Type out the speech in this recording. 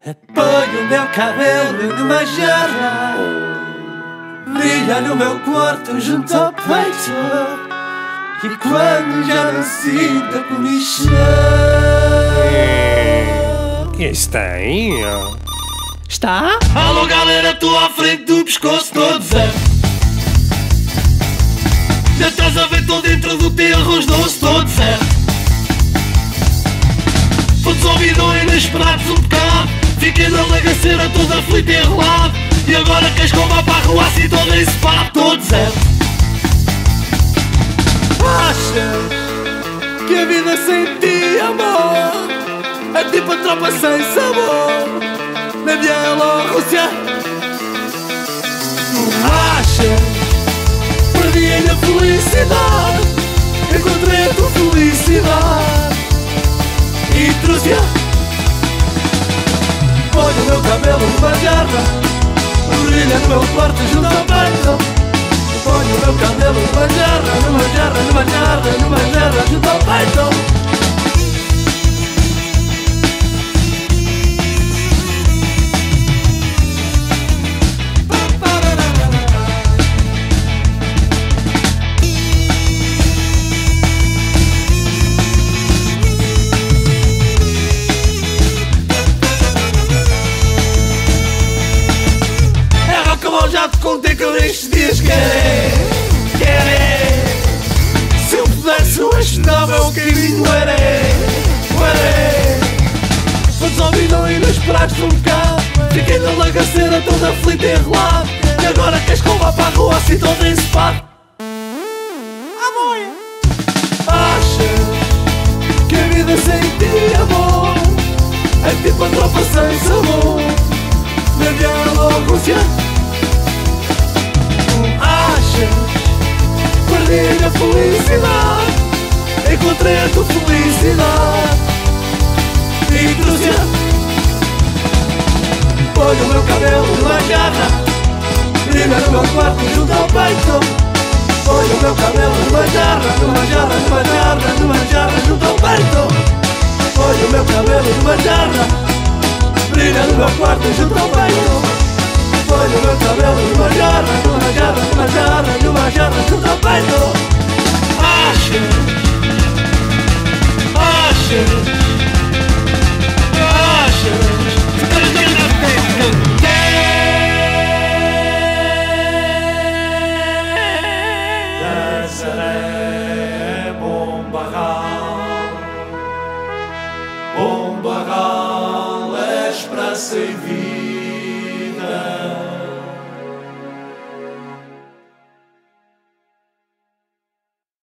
Ponho o meu cabelo numa jarra, brilha no meu quarto junto ao peito, e quando já não sinto a comichão. Que está aí? Está? Alô galera, estou à frente do pescoço todo zero. Já estás a ver, estou dentro do teu arroz doce todo zero. Todos ouvidores inesperados um bocado, fiquei na lagaceira todo aflito e enrolado. E agora queres que eu vá para a rua assim todo encepado, todo zero. Achas que a vida sem ti, amor, é tipo a tropa sem sabor na Bielorrússia? Achas? Perdi a felicidade, encontrei a tua felicidade e trouxe-a. Ponho o meu cabelo numa jarra, brilha no meu quarto junto ao peito. Ponho o meu cabelo numa jarra, numa jarra, numa jarra, numa jarra junto ao peito. Já te contei que eu nestes dias quero. Se eu pudesse eu ajudava o caminho era. Todos ouviram inesperados um bocado, fiquei na lagaceira todo aflito e enrolado. E agora queres que eu vá para a rua assim todo encepado? Amor, achas que a vida sem ti, amor, é tipo a tropa sem sabor na Bielorrússia? Perdi a felicidade, encontrei a tua felicidade e trouxe-a. Ponho o meu cabelo numa jarra, brilha no meu quarto junto ao peito. Ponho o meu cabelo numa jarra, numa jarra, numa jarra, numa jarra junto ao peito. Ponho o meu cabelo numa jarra, brilha no meu quarto junto ao peito. Ponho o meu cabelo numa jarra, numa jarra, numa jarra, numa jarra junto ao peito. Nazaré, bom barral, és praça e vida.